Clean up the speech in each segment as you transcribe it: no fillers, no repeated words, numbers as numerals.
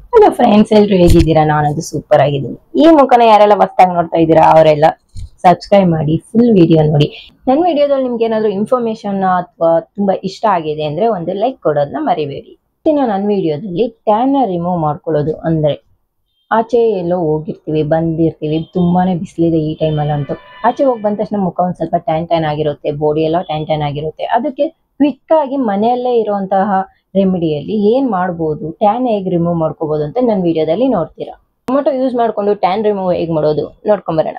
Hello friends, ಎಲ್ರು ಹೇಗಿದ್ದೀರಾ? ನಾನಂತೂ ಸೂಪರ್ ಆಗಿದ್ದೀನಿ. ಈ ಮುಖನ ಯಾರೆಲ್ಲ ಹೊಸ್ದಾಗಿ ನೋಡ್ತಾ ಇದ್ದೀರಾ ಅವರೆಲ್ಲ ಸಬ್ಸ್ಕ್ರೈಬ್ ಮಾಡಿ, ಫುಲ್ ವಿಡಿಯೋ ನೋಡಿ. ನನ್ನ ವಿಡಿಯೋದಲ್ಲಿ ನಿಮ್ಗೆ ಏನಾದ್ರು ಇನ್ಫಾರ್ಮೇಶನ್ ಅಥವಾ ತುಂಬಾ ಇಷ್ಟ ಆಗಿದೆ ಅಂದ್ರೆ ಒಂದು ಲೈಕ್ ಕೊಡೋದನ್ನ ಮರಿಬೇಡಿ. ನನ್ನ ವಿಡಿಯೋದಲ್ಲಿ ಟ್ಯಾನ್ ರಿಮೂವ್ ಮಾಡ್ಕೊಳ್ಳೋದು ಅಂದ್ರೆ, ಆಚೆ ಎಲ್ಲೋ ಹೋಗಿರ್ತೀವಿ, ಬಂದಿರ್ತೀವಿ, ತುಂಬಾನೇ ಬಿಸಿಲಿದೆ ಈ ಟೈಮಲ್ಲಂತೂ. ಆಚೆ ಹೋಗಿ ಬಂದ ತಕ್ಷಣ ಮುಖ ಒಂದ್ ಸ್ವಲ್ಪ ಟ್ಯಾನ್ ಆಗಿರುತ್ತೆ, ಬಾಡಿ ಎಲ್ಲ ಟ್ಯಾನ್ ಆಗಿರುತ್ತೆ. ಅದಕ್ಕೆ ಕ್ವಿಕ್ ಆಗಿ ಮನೆಯಲ್ಲೇ ಇರುವಂತಹ ರೆಮಿಡಿಯಲ್ಲಿ ಏನ್ ಮಾಡ್ಬೋದು, ಟ್ಯಾನ್ ಹೇಗ್ ರಿಮೂವ್ ಮಾಡ್ಕೋಬಹುದು ಅಂತ ನನ್ನ ವಿಡಿಯೋದಲ್ಲಿ ನೋಡ್ತೀರಾ. ಟೊಮೆಟೊ ಯೂಸ್ ಮಾಡ್ಕೊಂಡು ಟ್ಯಾನ್ ರಿಮೂವ್ ಹೇಗ್ ಮಾಡೋದು ನೋಡ್ಕೊಂಬರೋಣ.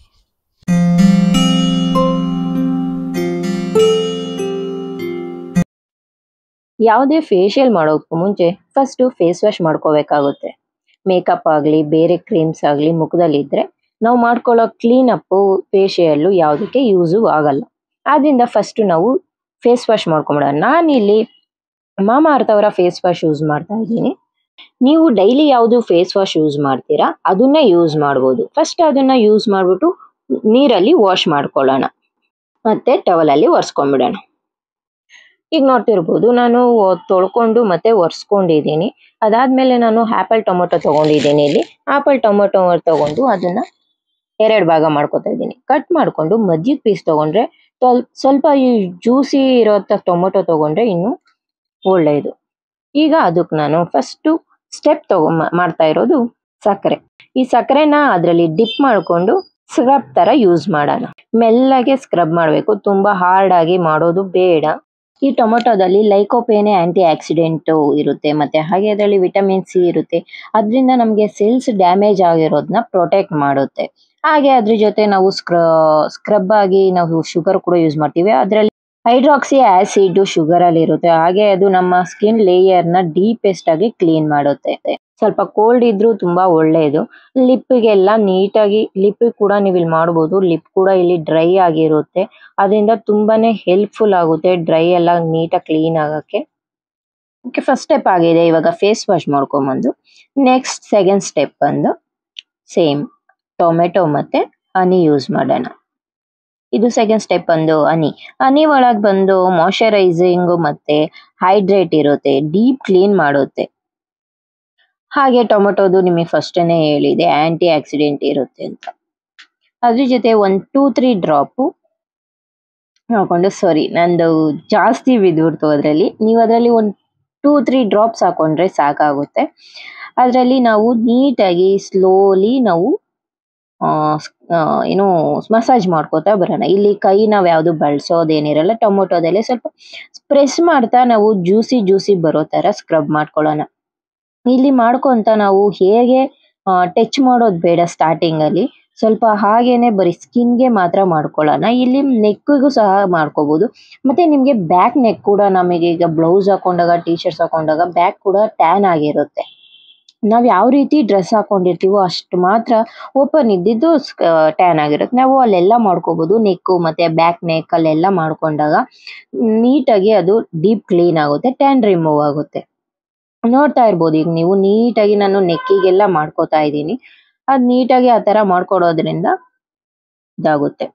ಯಾವುದೇ ಫೇಶಿಯಲ್ ಮಾಡೋಕ್ಕೂ ಮುಂಚೆ ಫಸ್ಟ್ ಫೇಸ್ ವಾಶ್ ಮಾಡ್ಕೋಬೇಕಾಗುತ್ತೆ. ಮೇಕಪ್ ಆಗಲಿ, ಬೇರೆ ಕ್ರೀಮ್ಸ್ ಆಗಲಿ ಮುಖದಲ್ಲಿ ಇದ್ರೆ ನಾವು ಮಾಡ್ಕೊಳ್ಳೋ ಕ್ಲೀನ್ ಅಪ್ ಫೇಶಿಯಲ್ ಯಾವುದಕ್ಕೆ ಯೂಸು ಆಗಲ್ಲ. ಆದ್ರಿಂದ ಫಸ್ಟ್ ನಾವು ಫೇಸ್ ವಾಶ್ ಮಾಡ್ಕೊಂಬಿಡೋಣ. ನಾನಿಲ್ಲಿ ಮಾಮಾ ಅರ್ತ್ ಅವರ ಫೇಸ್ ವಾಶ್ ಯೂಸ್ ಮಾಡ್ತಾ ಇದ್ದೀನಿ. ನೀವು ಡೈಲಿ ಯಾವುದು ಫೇಸ್ ವಾಶ್ ಯೂಸ್ ಮಾಡ್ತೀರಾ ಅದನ್ನೇ ಯೂಸ್ ಮಾಡ್ಬೋದು. ಫಸ್ಟ್ ಅದನ್ನ ಯೂಸ್ ಮಾಡ್ಬಿಟ್ಟು ನೀರಲ್ಲಿ ವಾಶ್ ಮಾಡ್ಕೊಳ್ಳೋಣ, ಮತ್ತೆ ಟವಲಲ್ಲಿ ಒರೆಸ್ಕೊಂಡ್ಬಿಡೋಣ. ಈಗ ನೋಡ್ತಿರ್ಬೋದು, ನಾನು ತೊಳ್ಕೊಂಡು ಮತ್ತೆ ಒರೆಸ್ಕೊಂಡಿದ್ದೀನಿ. ಅದಾದ್ಮೇಲೆ ನಾನು ಆಪಲ್ ಟೊಮೊಟೊ ತಗೊಂಡಿದ್ದೀನಿ. ಇಲ್ಲಿ ಆಪಲ್ ಟೊಮೊಟೊ ತಗೊಂಡು ಅದನ್ನ 2 ಭಾಗ ಮಾಡ್ಕೊತಾ ಇದ್ದೀನಿ. ಕಟ್ ಮಾಡ್ಕೊಂಡು ಮಧ್ಯದ ಪೀಸ್ ತಗೊಂಡ್ರೆ ಸ್ವಲ್ಪ ಈ ಜ್ಯೂಸಿ ಇರೋ ಟೊಮೊಟೊ ತಗೊಂಡ್ರೆ ಇನ್ನು ಒಳ್ಳೆಯದು. ಈಗ ಅದಕ್ಕೆ ನಾನು ಫಸ್ಟ್ ಸ್ಟೆಪ್ ಮಾಡ್ತಾ ಇರೋದು ಸಕ್ಕರೆ. ಈ ಸಕ್ಕರೆನ ಅದರಲ್ಲಿ ಡಿಪ್ ಮಾಡ್ಕೊಂಡು ಸ್ಕ್ರಬ್ ತರ ಯೂಸ್ ಮಾಡೋಣ. ಮೆಲ್ಲಗೆ ಸ್ಕ್ರಬ್ ಮಾಡಬೇಕು, ತುಂಬಾ ಹಾರ್ಡ್ ಆಗಿ ಮಾಡೋದು ಬೇಡ. ಈ ಟೊಮೊಟೊದಲ್ಲಿ ಲೈಕೋಪೇನೆ ಆಂಟಿ ಆಕ್ಸಿಡೆಂಟ್ ಇರುತ್ತೆ, ಮತ್ತೆ ಹಾಗೆ ಅದರಲ್ಲಿ ವಿಟಮಿನ್ ಸಿ ಇರುತ್ತೆ. ಅದರಿಂದ ನಮಗೆ ಸೆಲ್ಸ್ ಡ್ಯಾಮೇಜ್ ಆಗಿರೋದನ್ನ ಪ್ರೊಟೆಕ್ಟ್ ಮಾಡುತ್ತೆ. ಹಾಗೆ ಅದ್ರ ಜೊತೆ ನಾವು ಸ್ಕ್ರಬ್ ಆಗಿ ನಾವು ಶುಗರ್ ಕೂಡ ಯೂಸ್ ಮಾಡ್ತೀವಿ. ಅದರಲ್ಲಿ ಹೈಡ್ರಾಕ್ಸಿ ಆಸಿಡ್ ಶುಗರ್ ಅಲ್ಲಿ ಇರುತ್ತೆ. ಹಾಗೆ ಅದು ನಮ್ಮ ಸ್ಕಿನ್ ಲೇಯರ್ ನ ಡೀಪೆಸ್ಟ್ ಆಗಿ ಕ್ಲೀನ್ ಮಾಡುತ್ತೆ. ಸ್ವಲ್ಪ ಕೋಲ್ಡ್ ಇದ್ರೂ ತುಂಬಾ ಒಳ್ಳೆಯದು. ಲಿಪ್ಗೆಲ್ಲ ನೀಟಾಗಿ ಲಿಪ್ ಕೂಡ ನೀವು ಇಲ್ಲಿ ಮಾಡಬಹುದು. ಲಿಪ್ ಕೂಡ ಇಲ್ಲಿ ಡ್ರೈ ಆಗಿರುತ್ತೆ, ಅದರಿಂದ ತುಂಬಾನೇ ಹೆಲ್ಪ್ಫುಲ್ ಆಗುತ್ತೆ ಡ್ರೈ ಎಲ್ಲ ನೀಟಾಗಿ ಕ್ಲೀನ್ ಆಗಕ್ಕೆ. ಫಸ್ಟ್ ಸ್ಟೆಪ್ ಆಗಿದೆ. ಇವಾಗ ಫೇಸ್ ವಾಶ್ ಮಾಡ್ಕೊಂಬಂದು ನೆಕ್ಸ್ಟ್ ಸೆಕೆಂಡ್ ಸ್ಟೆಪ್ ಬಂದು ಸೇಮ್ ಟೊಮೆಟೊ ಮತ್ತೆ ಹನಿ ಯೂಸ್ ಮಾಡೋಣ. ಇದು ಸೆಕೆಂಡ್ ಸ್ಟೆಪ್ ಬಂದು ಹನಿ ಒಳಗೆ ಬಂದು ಮಾಯಶ್ಚರೈಸಿಂಗ್ ಮತ್ತೆ ಹೈಡ್ರೇಟ್ ಇರುತ್ತೆ, ಡೀಪ್ ಕ್ಲೀನ್ ಮಾಡುತ್ತೆ. ಹಾಗೆ ಟೊಮೆಟೊದು ನಿಮಗೆ ಫಸ್ಟೇ ಹೇಳಿದೆ ಆಂಟಿ ಆಕ್ಸಿಡೆಂಟ್ ಇರುತ್ತೆ ಅಂತ. ಅದ್ರ ಜೊತೆ 1-2-3 ಡ್ರಾಪ್ ಹಾಕೊಂಡು, ಸಾರಿ ನಂದು ಜಾಸ್ತಿ ಬಿದ್ಬಿಡ್ತು ಅದರಲ್ಲಿ. ನೀವು ಅದರಲ್ಲಿ 1-2-3 ಡ್ರಾಪ್ಸ್ ಹಾಕೊಂಡ್ರೆ ಸಾಕಾಗುತ್ತೆ. ಅದರಲ್ಲಿ ನಾವು ನೀಟಾಗಿ ಸ್ಲೋಲಿ ನಾವು ಏನು ಮಸಾಜ್ ಮಾಡ್ಕೋತಾ ಬರೋಣ. ಇಲ್ಲಿ ಕೈ ನಾವು ಯಾವುದು ಬಳಸೋದೇನಿರಲ್ಲ. ಟೊಮೊಟೊದಲ್ಲಿ ಸ್ವಲ್ಪ ಪ್ರೆಸ್ ಮಾಡ್ತಾ ನಾವು ಜ್ಯೂಸಿ ಬರೋ ತರ ಸ್ಕ್ರಬ್ ಮಾಡ್ಕೊಳ್ಳೋಣ. ಇಲ್ಲಿ ಮಾಡ್ಕೊಂತ ನಾವು ಹೇಗೆ ಟಚ್ ಮಾಡೋದು ಬೇಡ ಸ್ಟಾರ್ಟಿಂಗ್ ಅಲ್ಲಿ, ಸ್ವಲ್ಪ ಹಾಗೇನೆ ಬರೀ ಸ್ಕಿನ್ಗೆ ಮಾತ್ರ ಮಾಡ್ಕೊಳ್ಳೋಣ. ಇಲ್ಲಿ ನೆಕ್ಗೂ ಸಹ ಮಾಡ್ಕೋಬಹುದು. ಮತ್ತೆ ನಿಮ್ಗೆ ಬ್ಯಾಕ್ ನೆಕ್ ಕೂಡ, ನಮಗೆ ಈಗ ಬ್ಲೌಸ್ ಹಾಕೊಂಡಾಗ, ಟೀ ಶರ್ಟ್ಸ್ ಹಾಕೊಂಡಾಗ ಬ್ಯಾಕ್ ಕೂಡ ಟ್ಯಾನ್ ಆಗಿರುತ್ತೆ. ನಾವ್ ಯಾವ ರೀತಿ ಡ್ರೆಸ್ ಹಾಕೊಂಡಿರ್ತೀವೋ ಅಷ್ಟು ಮಾತ್ರ ಓಪನ್ ಇದ್ದಿದ್ದು ಟ್ಯಾನ್ ಆಗಿರುತ್ತೆ. ನಾವು ಅಲ್ಲೆಲ್ಲ ಮಾಡ್ಕೋಬಹುದು. ನೆಕ್ಕು ಮತ್ತೆ ಬ್ಯಾಕ್ ನೆಕ್ ಅಲ್ಲೆಲ್ಲ ಮಾಡ್ಕೊಂಡಾಗ ನೀಟಾಗಿ ಅದು ಡೀಪ್ ಕ್ಲೀನ್ ಆಗುತ್ತೆ, ಟ್ಯಾನ್ ರಿಮೂವ್ ಆಗುತ್ತೆ. ನೋಡ್ತಾ ಇರ್ಬೋದು ಈಗ ನೀವು, ನೀಟಾಗಿ ನಾನು ನೆಕ್ಕಿಗೆಲ್ಲ ಮಾಡ್ಕೋತಾ ಇದ್ದೀನಿ. ಅದ್ ನೀಟಾಗಿ ಆ ತರ ಮಾಡ್ಕೊಡೋದ್ರಿಂದ ಇದಾಗುತ್ತೆ.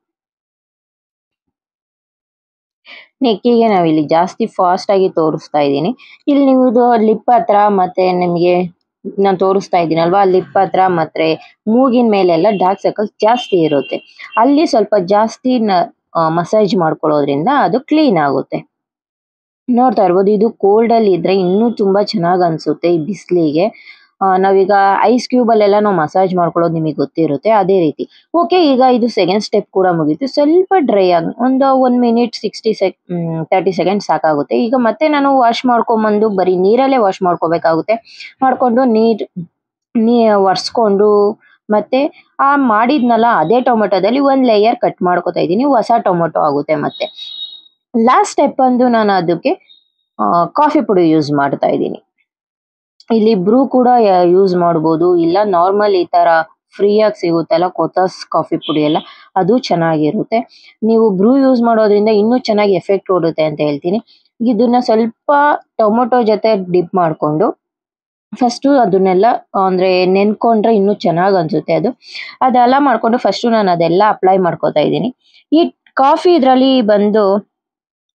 ನೆಕ್ಕಿಗೆ ನಾವಿಲ್ಲಿ ಜಾಸ್ತಿ ಫಾಸ್ಟ್ ಆಗಿ ತೋರಿಸ್ತಾ ಇದ್ದೀನಿ. ಇಲ್ಲಿ ನೀವು ಲಿಪ್ ಹತ್ರ ಮತ್ತೆ ನಿಮಗೆ ನಾನು ತೋರಿಸ್ತಾ ಇದ್ದೀನಲ್ವಾ, ಲಿಪ್ ಹತ್ರ ಮತ್ತೆ ಮೂಗಿನ ಮೇಲೆಲ್ಲ ಡಾರ್ಕ್ ಸರ್ಕಲ್ಸ್ ಜಾಸ್ತಿ ಇರುತ್ತೆ. ಅಲ್ಲಿ ಸ್ವಲ್ಪ ಜಾಸ್ತಿ ಮಸಾಜ್ ಮಾಡ್ಕೊಳ್ಳೋದ್ರಿಂದ ಅದು ಕ್ಲೀನ್ ಆಗುತ್ತೆ. ನೋಡ್ತಾ ಇರ್ಬೋದು, ಇದು ಕೋಲ್ಡ್ ಅಲ್ಲಿ ಇದ್ರೆ ಇನ್ನೂ ತುಂಬಾ ಚೆನ್ನಾಗ್ ಅನ್ಸುತ್ತೆ. ಈ ಬಿಸಿಲಿಗೆ ನಾವೀಗ ಐಸ್ ಕ್ಯೂಬ್ ಅಲ್ಲೆಲ್ಲ ನಾವು ಮಸಾಜ್ ಮಾಡ್ಕೊಳ್ಳೋದು ನಿಮಗೆ ಗೊತ್ತಿರುತ್ತೆ, ಅದೇ ರೀತಿ. ಓಕೆ, ಈಗ ಇದು ಸೆಕೆಂಡ್ ಸ್ಟೆಪ್ ಕೂಡ ಮುಗೀತು. ಸ್ವಲ್ಪ ಡ್ರೈ ಆಗಿ ಒಂದು 1 ಮಿನಿಟ್ 30 ಸೆಕೆಂಡ್ಸ್ ಸಾಕಾಗುತ್ತೆ. ಈಗ ಮತ್ತೆ ನಾನು ವಾಶ್ ಮಾಡ್ಕೊಂಬಂದು ಬರೀ ನೀರಲ್ಲೇ ವಾಶ್ ಮಾಡ್ಕೋಬೇಕಾಗುತ್ತೆ. ಮಾಡ್ಕೊಂಡು ಒರೆಸ್ಕೊಂಡು ಮತ್ತೆ ಮಾಡಿದ್ನಲ್ಲ ಅದೇ ಟೊಮೆಟೊದಲ್ಲಿ 1 ಲೇಯರ್ ಕಟ್ ಮಾಡ್ಕೋತಾ ಇದ್ದೀನಿ. ಹೊಸ ಟೊಮೆಟೊ ಆಗುತ್ತೆ. ಮತ್ತೆ ಲಾಸ್ಟ್ ಸ್ಟೆಪ್ ಬಂದು ನಾನು ಅದಕ್ಕೆ ಕಾಫಿ ಪುಡಿ ಯೂಸ್ ಮಾಡ್ತಾ ಇದ್ದೀನಿ. ಇಲ್ಲಿ ಬ್ರೂ ಕೂಡ ಯೂಸ್ ಮಾಡ್ಬೋದು, ಇಲ್ಲ ನಾರ್ಮಲ್ ಈ ತರ ಫ್ರೀ ಆಗಿ ಸಿಗುತ್ತಲ್ಲ ಕೊತಾಸ್ ಕಾಫಿ ಪುಡಿ ಎಲ್ಲ, ಅದು ಚೆನ್ನಾಗಿರುತ್ತೆ. ನೀವು ಬ್ರೂ ಯೂಸ್ ಮಾಡೋದ್ರಿಂದ ಇನ್ನೂ ಚೆನ್ನಾಗಿ ಎಫೆಕ್ಟ್ ಕೊಡುತ್ತೆ ಅಂತ ಹೇಳ್ತೀನಿ. ಇದನ್ನ ಸ್ವಲ್ಪ ಟೊಮೊಟೊ ಜೊತೆ ಡಿಪ್ ಮಾಡ್ಕೊಂಡು ಫಸ್ಟ್ ಅದನ್ನೆಲ್ಲ ಅಂದ್ರೆ ನೆನ್ಕೊಂಡ್ರೆ ಇನ್ನೂ ಚೆನ್ನಾಗ್ ಅನ್ಸುತ್ತೆ. ಅದೆಲ್ಲ ಮಾಡ್ಕೊಂಡು ಫಸ್ಟ್ ನಾನು ಅದೆಲ್ಲ ಅಪ್ಲೈ ಮಾಡ್ಕೋತಾ ಇದ್ದೀನಿ. ಈ ಕಾಫಿ ಇದ್ರಲ್ಲಿ ಬಂದು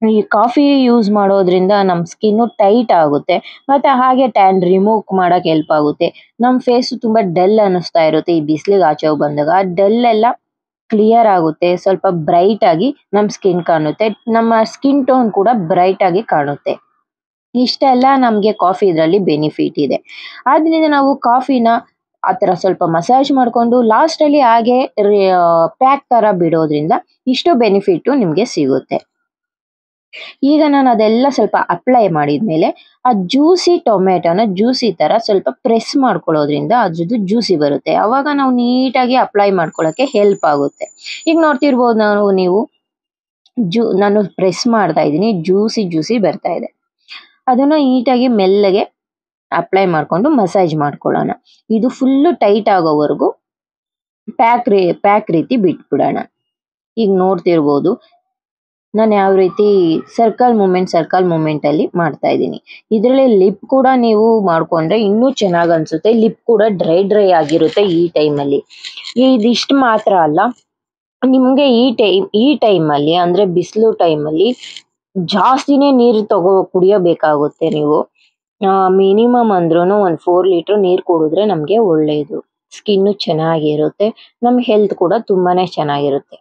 ಈ ಕಾಫಿ ಯೂಸ್ ಮಾಡೋದ್ರಿಂದ ನಮ್ಮ ಸ್ಕಿನ್ನು ಟೈಟ್ ಆಗುತ್ತೆ ಮತ್ತೆ ಹಾಗೆ ಟ್ಯಾನ್ ರಿಮೂವ್ ಮಾಡಕ್ ಹೆಲ್ಪ್ ಆಗುತ್ತೆ. ನಮ್ಮ ಫೇಸ್ ತುಂಬಾ ಡಲ್ ಅನಿಸ್ತಾ ಇರುತ್ತೆ ಈ ಬಿಸಿಲಿಗೆ ಆಚೆ ಹೋಗಿ ಬಂದಾಗ. ಆ ಡಲ್ ಎಲ್ಲ ಕ್ಲಿಯರ್ ಆಗುತ್ತೆ, ಸ್ವಲ್ಪ ಬ್ರೈಟ್ ಆಗಿ ನಮ್ಮ ಸ್ಕಿನ್ ಕಾಣುತ್ತೆ, ನಮ್ಮ ಸ್ಕಿನ್ ಟೋನ್ ಕೂಡ ಬ್ರೈಟ್ ಆಗಿ ಕಾಣುತ್ತೆ. ಇಷ್ಟೆಲ್ಲ ನಮಗೆ ಕಾಫಿ ಇದರಲ್ಲಿ ಬೆನಿಫಿಟ್ ಇದೆ. ಆದ್ರಿಂದ ನಾವು ಕಾಫಿನ ಆ ಥರ ಸ್ವಲ್ಪ ಮಸಾಜ್ ಮಾಡಿಕೊಂಡು ಲಾಸ್ಟಲ್ಲಿ ಹಾಗೆ ಪ್ಯಾಕ್ ಥರ ಬಿಡೋದ್ರಿಂದ ಇಷ್ಟು ಬೆನಿಫಿಟ್ಟು ನಿಮಗೆ ಸಿಗುತ್ತೆ. ಈಗ ನಾನು ಅದೆಲ್ಲ ಸ್ವಲ್ಪ ಅಪ್ಲೈ ಮಾಡಿದ್ಮೇಲೆ ಆ ಜ್ಯೂಸಿ ಟೊಮೆಟೊನ ಜ್ಯೂಸಿ ತರ ಸ್ವಲ್ಪ ಪ್ರೆಸ್ ಮಾಡ್ಕೊಳ್ಳೋದ್ರಿಂದ ಅದ್ರದ್ದು ಜ್ಯೂಸಿ ಬರುತ್ತೆ. ಅವಾಗ ನಾವು ನೀಟಾಗಿ ಅಪ್ಲೈ ಮಾಡ್ಕೊಳ್ಳೋಕೆ ಹೆಲ್ಪ್ ಆಗುತ್ತೆ. ಈಗ ನೋಡ್ತಿರ್ಬೋದು ನೀವು ನಾನು ಪ್ರೆಸ್ ಮಾಡ್ತಾ ಇದ್ದೀನಿ, ಜ್ಯೂಸಿ ಬರ್ತಾ ಇದೆ. ಅದನ್ನ ನೀಟಾಗಿ ಮೆಲ್ಲಗೆ ಅಪ್ಲೈ ಮಾಡ್ಕೊಂಡು ಮಸಾಜ್ ಮಾಡ್ಕೊಳ್ಳೋಣ. ಇದು ಫುಲ್ಲು ಟೈಟ್ ಆಗೋವರೆಗೂ ಪ್ಯಾಕ್ ರೀತಿ ಬಿಟ್ಬಿಡೋಣ. ಈಗ ನೋಡ್ತಿರ್ಬೋದು ನಾನು ಯಾವ ರೀತಿ ಸರ್ಕಲ್ ಮೂಮೆಂಟ್ ಅಲ್ಲಿ ಮಾಡ್ತಾ ಇದ್ದೀನಿ. ಇದರಲ್ಲಿ ಲಿಪ್ ಕೂಡ ನೀವು ಮಾಡ್ಕೊಂಡ್ರೆ ಇನ್ನೂ ಚೆನ್ನಾಗಿ ಅನ್ಸುತ್ತೆ. ಲಿಪ್ ಕೂಡ ಡ್ರೈ ಆಗಿರುತ್ತೆ ಈ ಟೈಮಲ್ಲಿ. ಇದಿಷ್ಟು ಮಾತ್ರ ಅಲ್ಲ, ನಿಮ್ಗೆ ಈ ಟೈಮಲ್ಲಿ ಅಂದ್ರೆ ಬಿಸಿಲು ಟೈಮಲ್ಲಿ ಜಾಸ್ತಿನೇ ನೀರು ಕುಡಿಯಬೇಕಾಗುತ್ತೆ ನೀವು. ಮಿನಿಮಮ್ ಅಂದ್ರೂ 4 ಲೀಟರ್ ನೀರು ಕುಡಿದ್ರೆ ನಮ್ಗೆ ಒಳ್ಳೇದು. ಸ್ಕಿನ್ನು ಚೆನ್ನಾಗಿರುತ್ತೆ, ನಮ್ ಹೆಲ್ತ್ ಕೂಡ ತುಂಬಾನೇ ಚೆನ್ನಾಗಿರುತ್ತೆ.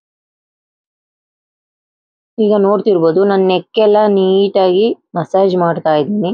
ಈಗ ನೋಡ್ತಿರ್ಬೋದು ನನ್ನ ನೆಕ್ ಎಲ್ಲ ನೀಟಾಗಿ ಮಸಾಜ್ ಮಾಡ್ತಾ ಇದ್ದೀನಿ.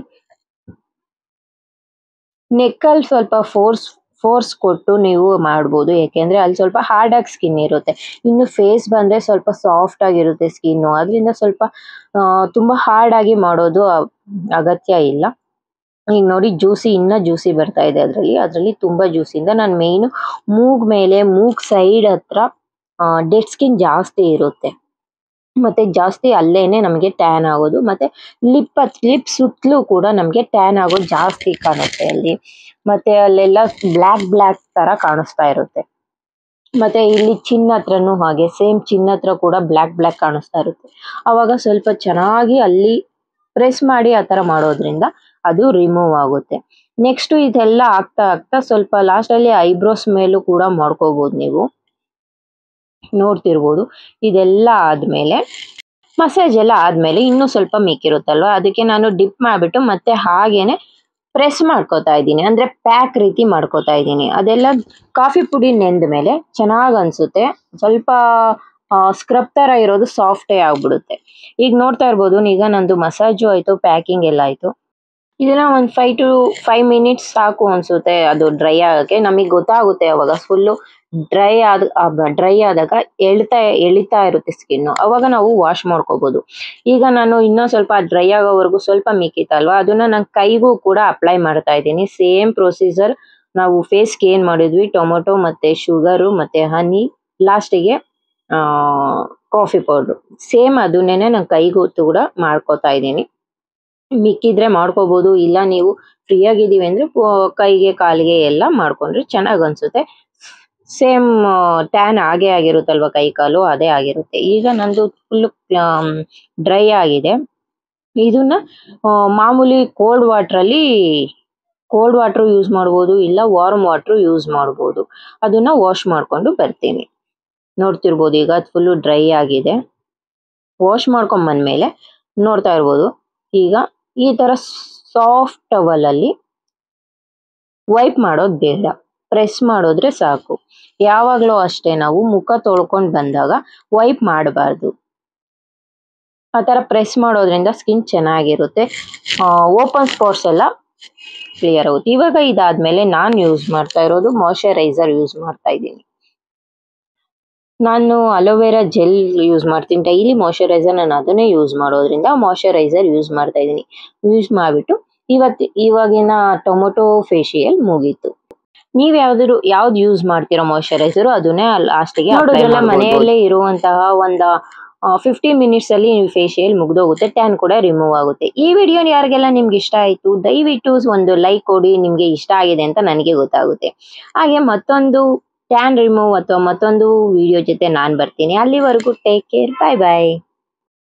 ನೆಕ್ಕಲ್ಲಿ ಸ್ವಲ್ಪ ಫೋರ್ಸ್ ಕೊಟ್ಟು ನೀವು ಮಾಡ್ಬೋದು, ಯಾಕೆಂದ್ರೆ ಅಲ್ಲಿ ಸ್ವಲ್ಪ ಹಾರ್ಡ್ ಆಗಿ ಸ್ಕಿನ್ ಇರುತ್ತೆ. ಇನ್ನು ಫೇಸ್ ಬಂದ್ರೆ ಸ್ವಲ್ಪ ಸಾಫ್ಟ್ ಆಗಿರುತ್ತೆ ಸ್ಕಿನ್ನು, ಅದರಿಂದ ಸ್ವಲ್ಪ ತುಂಬಾ ಹಾರ್ಡ್ ಆಗಿ ಮಾಡೋದು ಅಗತ್ಯ ಇಲ್ಲ. ಈಗ ನೋಡಿ ಇನ್ನ ಜ್ಯೂಸಿ ಬರ್ತಾ ಇದೆ ಅದ್ರಲ್ಲಿ ತುಂಬಾ ಜ್ಯೂಸಿಂದ ನಾನು ಮೇಯ್ನು ಮೂಗ್ ಸೈಡ್ ಹತ್ರ ಡೆಡ್ ಸ್ಕಿನ್ ಜಾಸ್ತಿ ಇರುತ್ತೆ. ಮತ್ತೆ ಜಾಸ್ತಿ ಅಲ್ಲೇನೆ ನಮಗೆ ಟ್ಯಾನ್ ಆಗೋದು, ಮತ್ತೆ ಲಿಪ್ ಸುತ್ತಲೂ ಕೂಡ ನಮಗೆ ಟ್ಯಾನ್ ಆಗೋದು ಜಾಸ್ತಿ ಕಾಣುತ್ತೆ ಅಲ್ಲಿ. ಮತ್ತೆ ಅಲ್ಲೆಲ್ಲ ಬ್ಲ್ಯಾಕ್ ತರ ಕಾಣಿಸ್ತಾ ಇರುತ್ತೆ. ಮತ್ತೆ ಇಲ್ಲಿ ಚಿನ್ನ ಹತ್ರನೂ ಹಾಗೆ ಸೇಮ್ ಚಿನ್ನ ಹತ್ರ ಕೂಡ ಬ್ಲ್ಯಾಕ್ ಕಾಣಿಸ್ತಾ ಇರುತ್ತೆ. ಅವಾಗ ಸ್ವಲ್ಪ ಚೆನ್ನಾಗಿ ಅಲ್ಲಿ ಪ್ರೆಸ್ ಮಾಡಿ ಆ ತರ ಮಾಡೋದ್ರಿಂದ ಅದು ರಿಮೂವ್ ಆಗುತ್ತೆ. ನೆಕ್ಸ್ಟ್ ಇದೆಲ್ಲ ಆಗ್ತಾ ಸ್ವಲ್ಪ ಲಾಸ್ಟ್ ಅಲ್ಲಿ ಐಬ್ರೋಸ್ ಮೇಲೂ ಕೂಡ ಮಾಡ್ಕೋಬಹುದು ನೀವು. ನೋಡ್ತಿರ್ಬೋದು ಇದೆಲ್ಲ ಆದ್ಮೇಲೆ ಮಸಾಜ್ ಎಲ್ಲ ಆದ್ಮೇಲೆ ಇನ್ನೂ ಸ್ವಲ್ಪ ಮಿಕ್ಕಿರುತ್ತಲ್ವಾ, ಅದಕ್ಕೆ ನಾನು ಡಿಪ್ ಮಾಡ್ಬಿಟ್ಟು ಮತ್ತೆ ಹಾಗೇನೆ ಪ್ರೆಸ್ ಮಾಡ್ಕೋತಾ ಇದ್ದೀನಿ, ಅಂದ್ರೆ ಪ್ಯಾಕ್ ರೀತಿ ಮಾಡ್ಕೋತಾ ಇದ್ದೀನಿ. ಅದೆಲ್ಲ ಕಾಫಿ ಪುಡಿ ನೆಂದ ಮೇಲೆ ಚೆನ್ನಾಗ್ ಅನ್ಸುತ್ತೆ. ಸ್ವಲ್ಪ ಸ್ಕ್ರಬ್ ತರ ಇರೋದು ಸಾಫ್ಟೇ ಆಗ್ಬಿಡುತ್ತೆ. ಈಗ ನೋಡ್ತಾ ಇರ್ಬೋದು, ಈಗ ನಂದು ಮಸಾಜು ಆಯ್ತು, ಪ್ಯಾಕಿಂಗ್ ಎಲ್ಲ ಆಯ್ತು. ಇದನ್ನ ಒಂದು 5 to 5 ಮಿನಿಟ್ಸ್ ಸಾಕು ಅನ್ಸುತ್ತೆ ಅದು ಡ್ರೈ ಆಗಕ್ಕೆ. ನಮಗೆ ಗೊತ್ತಾಗುತ್ತೆ ಅವಾಗ ಫುಲ್ಲು ಡ್ರೈ ಆದಾಗ ಎಳಿತಾ ಇರುತ್ತೆ ಸ್ಕಿನ್, ಅವಾಗ ನಾವು ವಾಶ್ ಮಾಡ್ಕೋಬಹುದು. ಈಗ ನಾನು ಇನ್ನೂ ಸ್ವಲ್ಪ ಡ್ರೈ ಆಗೋವರೆಗೂ ಸ್ವಲ್ಪ ಮಿಕ್ಕಿತ್ತಲ್ವಾ, ಅದನ್ನ ನಾನು ಕೈಗೂ ಕೂಡ ಅಪ್ಲೈ ಮಾಡ್ತಾ ಇದ್ದೀನಿ. ಸೇಮ್ ಪ್ರೊಸೀಜರ್ ನಾವು ಫೇಸ್ಗೆ ಏನ್ ಮಾಡಿದ್ವಿ, ಟೊಮೊಟೊ ಮತ್ತೆ ಶುಗರು ಮತ್ತೆ ಹನಿ, ಲಾಸ್ಟಿಗೆ ಕಾಫಿ ಪೌಡ್ರು, ಸೇಮ್ ಅದನ್ನೇನೆ ನಾನು ಕೈಗೂ ಕೂಡ ಮಾಡ್ಕೋತಾ ಇದ್ದೀನಿ. ಮಿಕ್ಕಿದ್ರೆ ಮಾಡ್ಕೋಬಹುದು, ಇಲ್ಲ ನೀವು ಫ್ರೀ ಆಗಿದ್ದೀವಿ ಅಂದ್ರೆ ಕೈಗೆ ಕಾಲಿಗೆ ಎಲ್ಲ ಮಾಡ್ಕೊಂಡ್ರೆ ಚೆನ್ನಾಗ್ ಅನ್ಸುತ್ತೆ. ಸೇಮ್ ಟ್ಯಾನ್ ಆಗಿರುತ್ತಲ್ವ ಕೈ ಕಾಲು, ಅದೇ ಆಗಿರುತ್ತೆ. ಈಗ ನಂದು ಫುಲ್ ಡ್ರೈ ಆಗಿದೆ. ಇದನ್ನ ಮಾಮೂಲಿ ಕೋಲ್ಡ್ ವಾಟರ್ ಯೂಸ್ ಮಾಡ್ಬೋದು, ಇಲ್ಲ ವಾರ್ಮ್ ವಾಟರ್ ಯೂಸ್ ಮಾಡ್ಬೋದು. ಅದನ್ನ ವಾಶ್ ಮಾಡ್ಕೊಂಡು ಬರ್ತೀನಿ. ನೋಡ್ತಿರ್ಬೋದು ಈಗ ಅದು ಫುಲ್ ಡ್ರೈ ಆಗಿದೆ. ವಾಶ್ ಮಾಡ್ಕೊಂಡ್ ಬಂದ್ಮೇಲೆ ನೋಡ್ತಾ ಇರ್ಬೋದು, ಈಗ ಈ ತರ ಸಾಫ್ಟ್ ಟವಲ್ ಅಲ್ಲಿ ವೈಪ್ ಮಾಡೋದು ಬೇಡ, ಪ್ರೆಸ್ ಮಾಡೋದ್ರೆ ಸಾಕು. ಯಾವಾಗ್ಲೂ ಅಷ್ಟೇ ನಾವು ಮುಖ ತೊಳ್ಕೊಂಡ್ ಬಂದಾಗ ವೈಪ್ ಮಾಡಬಾರ್ದು. ಆ ತರ ಪ್ರೆಸ್ ಮಾಡೋದ್ರಿಂದ ಸ್ಕಿನ್ ಚೆನ್ನಾಗಿರುತ್ತೆ, ಓಪನ್ ಸ್ಪಾಟ್ಸ್ ಎಲ್ಲ ಕ್ಲಿಯರ್ ಆಗುತ್ತೆ. ಇವಾಗ ಇದಾದ್ಮೇಲೆ ನಾನು ಯೂಸ್ ಮಾಡ್ತಾ ಇರೋದು ಮಾಯಶ್ಚರೈಸರ್ ಯೂಸ್ ಮಾಡ್ತಾ ಇದ್ದೀನಿ. ನಾನು ಅಲೋವೆರಾ ಜೆಲ್ ಯೂಸ್ ಮಾಡ್ತೀನಿ ಡೈಲಿ. ಮಾಯಶ್ಚರೈಸರ್ ನಾನು ಅದನ್ನೇ ಯೂಸ್ ಮಾಡೋದ್ರಿಂದ ಮಾಯಶ್ಚರೈಸರ್ ಯೂಸ್ ಮಾಡ್ತಾ ಇದ್ದೀನಿ. ಯೂಸ್ ಮಾಡಿಬಿಟ್ಟು ಇವಾಗಿನ ಟೊಮೊಟೊ ಫೇಶಿಯಲ್ ಮುಗೀತು. ನೀವ್ ಯಾವ್ದು ಯೂಸ್ ಮಾಡ್ತೀರೋ ಮಾಯಶ್ಚರೈಸರ್, ಅದನ್ನೇ ಲಾಸ್ಟಿಗೆ ನೋಡೋದ್ರಲ್ಲ ಮನೆಯಲ್ಲೇ ಇರುವಂತಹ ಒಂದು 15 ಮಿನಿಟ್ಸ್ ಅಲ್ಲಿ ಫೇಶಿಯಲ್ ಮುಗ್ದೋಗುತ್ತೆ, ಟ್ಯಾನ್ ಕೂಡ ರಿಮೂವ್ ಆಗುತ್ತೆ. ಈ ವಿಡಿಯೋ ಯಾರಿಗೆಲ್ಲ ನಿಮ್ಗೆ ಇಷ್ಟ ಆಯ್ತು ದಯವಿಟ್ಟು ಒಂದು ಲೈಕ್ ಕೊಡಿ, ನಿಮ್ಗೆ ಇಷ್ಟ ಆಗಿದೆ ಅಂತ ನನಗೆ ಗೊತ್ತಾಗುತ್ತೆ. ಹಾಗೆ ಮತ್ತೊಂದು ಟ್ಯಾನ್ ರಿಮೂವ್ ಅಥವಾ ಮತ್ತೊಂದು ವಿಡಿಯೋ ಜೊತೆ ನಾನು ಬರ್ತೀನಿ. ಅಲ್ಲಿವರೆಗೂ ಟೇಕ್ ಕೇರ್, ಬಾಯ್ ಬಾಯ್.